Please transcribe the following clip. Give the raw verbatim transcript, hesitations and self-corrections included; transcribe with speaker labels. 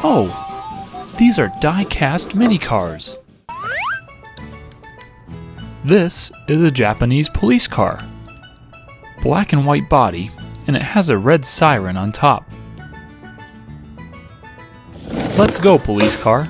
Speaker 1: Oh, these are die-cast mini-cars. This is a Japanese police car. Black and white body, and it has a red siren on top. Let's go, police car.